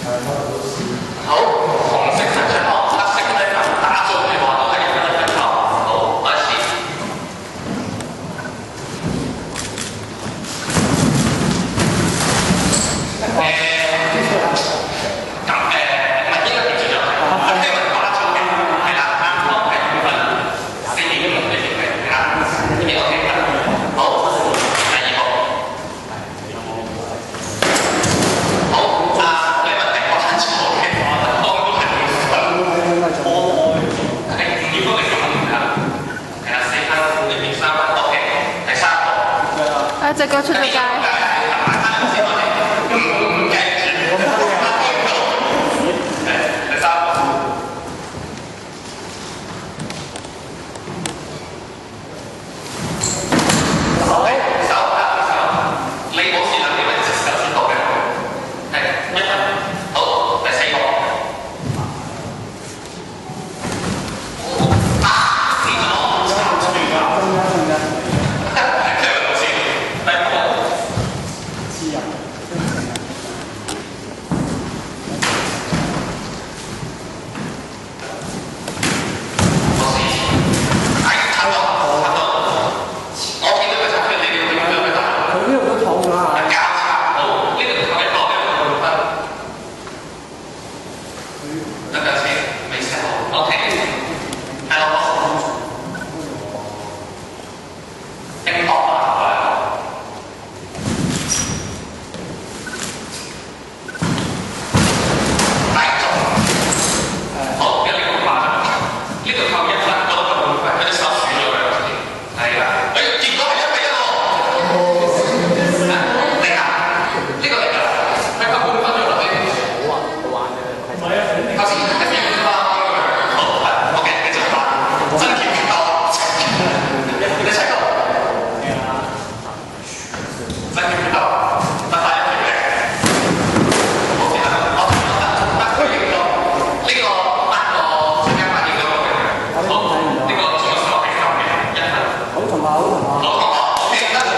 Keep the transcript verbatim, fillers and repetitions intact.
好，紅色就出球，黑色咧就打中嘅話都係有得出球。好，開始。誒，咁誒，唔係應該點做就係，聽聞打中嘅係啦，啱啱係五分，四點一六嘅條係啱，呢邊 OK 啦。好，第二個。好，啊，你問題我打錯嘅，我都係五分。我係五秒都嚟咁㗎，係啦，四分，呢邊三分 OK，第三個。 啊！隻腳出咗街。 好，同學，好，同學，OK，得。